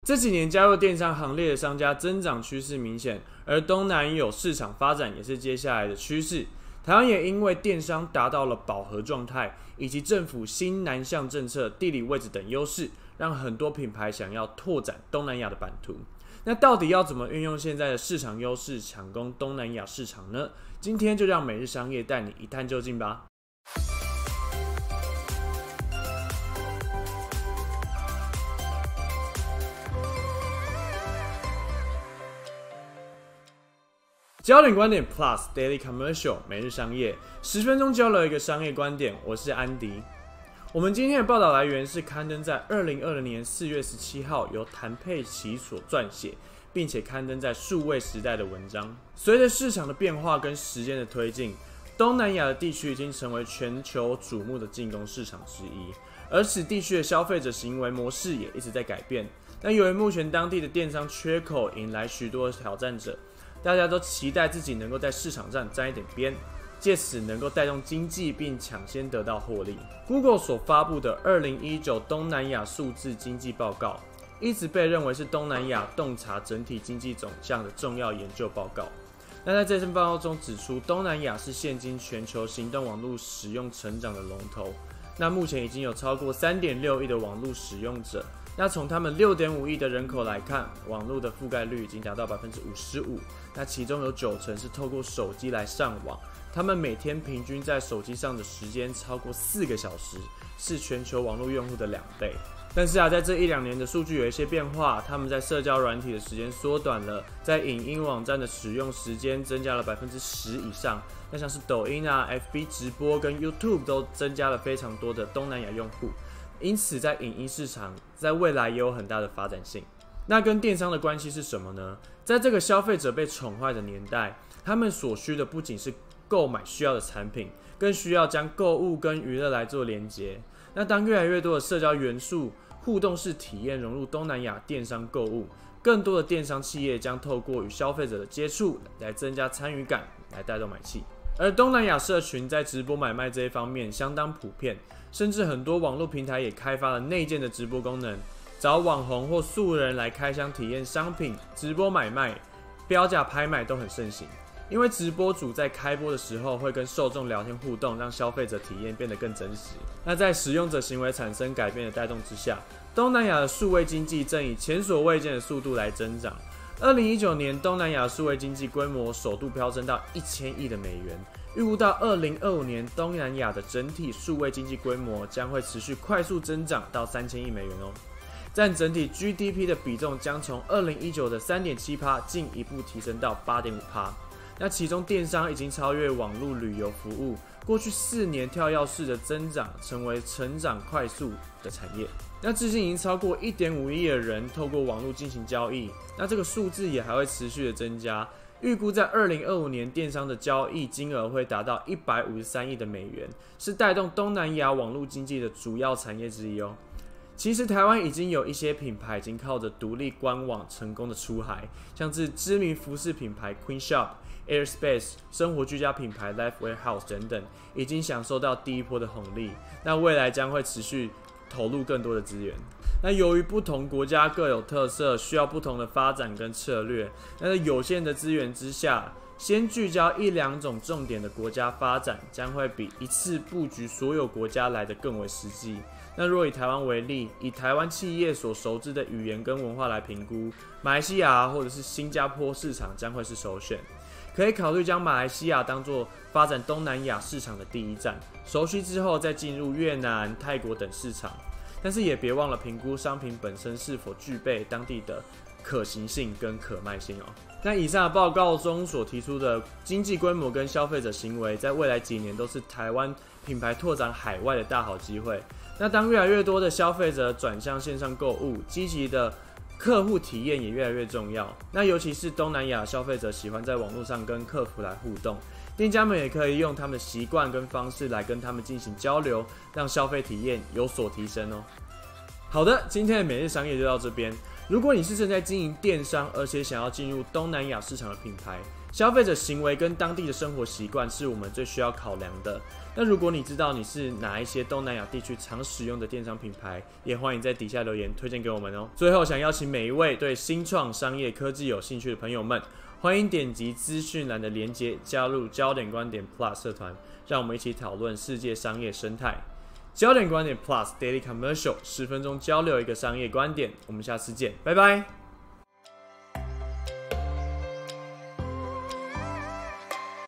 这几年加入电商行列的商家增长趋势明显，而东南亚市场发展也是接下来的趋势。台湾也因为电商达到了饱和状态，以及政府新南向政策、地理位置等优势，让很多品牌想要拓展东南亚的版图。那到底要怎么运用现在的市场优势抢攻东南亚市场呢？今天就让每日商业带你一探究竟吧。焦点观点 Plus Daily Commercial 每日商业，10分钟交流一个商业观点。我是安迪。我们今天的报道来源是刊登在2020年4月17号由谭佩琪所撰写，并且刊登在数位时代的文章。随着市场的变化跟时间的推进，东南亚的地区已经成为全球瞩目的进攻市场之一，而此地区的消费者行为模式也一直在改变。但由于目前当地的电商缺口引来许多挑战者，大家都期待自己能够在市场上沾一点边，借此能够带动经济并抢先得到获利。Google 所发布的2019东南亚数字经济报告，一直被认为是东南亚洞察整体经济走向的重要研究报告。那在这份报告中指出，东南亚是现今全球行动网络使用成长的龙头。那目前已经有超过3.6亿的网络使用者。那从他们6.5亿的人口来看，网络的覆盖率已经达到55%。那其中有90%是透过手机来上网，他们每天平均在手机上的时间超过4个小时，是全球网络用户的2倍。但是在这1-2年的数据有一些变化，他们在社交软体的时间缩短了，在影音网站的使用时间增加了10%以上。那像是抖音FB 直播跟 YouTube 都增加了非常多的东南亚用户。因此，在影音市场在未来也有很大的发展性。那跟电商的关系是什么呢？在这个消费者被宠坏的年代，他们所需的不仅是购买需要的产品，更需要将购物跟娱乐来做连结。那当越来越多的社交元素、互动式体验融入东南亚电商购物，更多的电商企业将透过与消费者的接触来增加参与感，来带动买气。而东南亚社群在直播买卖这一方面相当普遍，甚至很多网络平台也开发了内建的直播功能，找网红或素人来开箱体验商品，直播买卖、标价拍卖都很盛行。因为直播主在开播的时候会跟受众聊天互动，让消费者体验变得更真实。那在使用者行为产生改变的带动之下，东南亚的数位经济正以前所未见的速度来增长。2019年，东南亚数位经济规模首度飙升到1000亿的美元。预估到2025年，东南亚的整体数位经济规模将会持续快速增长到3000亿美元哦，占整体 GDP 的比重将从2019的3.7%进一步提升到8.5%。那其中电商已经超越网络旅游服务，过去4年跳跃式的增长，成为成长快速的产业。那至今已经超过1.5亿的人透过网络进行交易，那这个数字也还会持续的增加。预估在2025年，电商的交易金额会达到153亿的美元，是带动东南亚网络经济的主要产业之一哦。其实台湾已经有一些品牌已经靠着独立官网成功的出海，像是知名服饰品牌 Queen Shop、Airspace、生活居家品牌 Life Warehouse 等等，已经享受到第一波的红利。那未来将会持续投入更多的资源。那由于不同国家各有特色，需要不同的发展跟策略。那在有限的资源之下，先聚焦1-2种重点的国家发展，将会比一次布局所有国家来得更为实际。那若以台湾为例，以台湾企业所熟知的语言跟文化来评估，马来西亚或者是新加坡市场将会是首选。可以考虑将马来西亚当作发展东南亚市场的第一站，熟悉之后再进入越南、泰国等市场。但是也别忘了评估商品本身是否具备当地的可行性跟可卖性哦。那以上的报告中所提出的经济规模跟消费者行为，在未来几年都是台湾品牌拓展海外的大好机会。那当越来越多的消费者转向线上购物，积极的客户体验也越来越重要。那尤其是东南亚消费者喜欢在网络上跟客服来互动，店家们也可以用他们的习惯跟方式来跟他们进行交流，让消费体验有所提升哦。好的，今天的每日商业就到这边。如果你是正在经营电商，而且想要进入东南亚市场的品牌， 消费者行为跟当地的生活习惯是我们最需要考量的。那如果你知道你是哪一些东南亚地区常使用的电商品牌，也欢迎在底下留言推荐给我们哦。最后，想邀请每一位对新创、商业、科技有兴趣的朋友们，欢迎点击资讯栏的连结，加入焦点观点 Plus 社团，让我们一起讨论世界商业生态。焦点观点 Plus Daily Commercial 10分钟交流一个商业观点，我们下次见，拜拜。